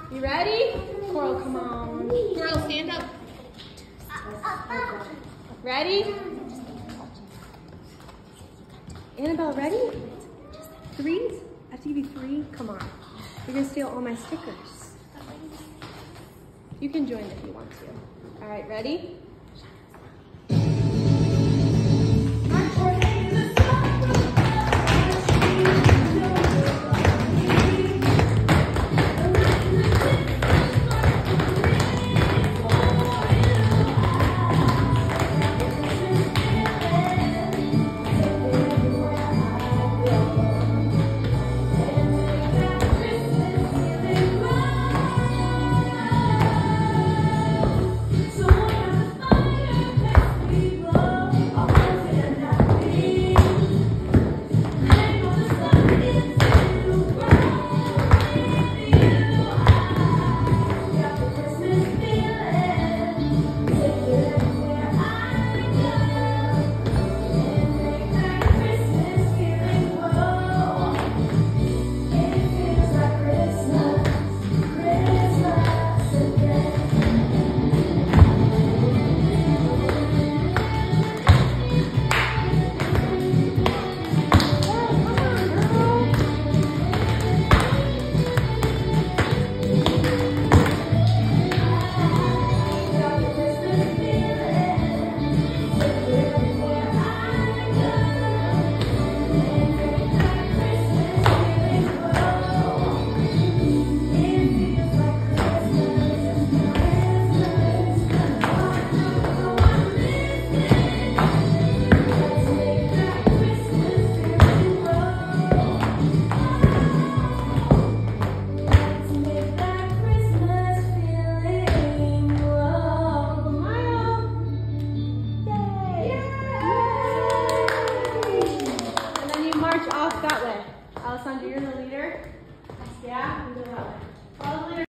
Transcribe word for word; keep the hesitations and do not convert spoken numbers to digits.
You ready? Coral, come on. Coral, stand up. Ready? Annabelle, ready? Three? I have to give you three? Come on. You're gonna steal all my stickers. You can join if you want to. All right, ready? Off that way. Alessandra, you're the leader. Yeah, I'm the that way. Follow the leader.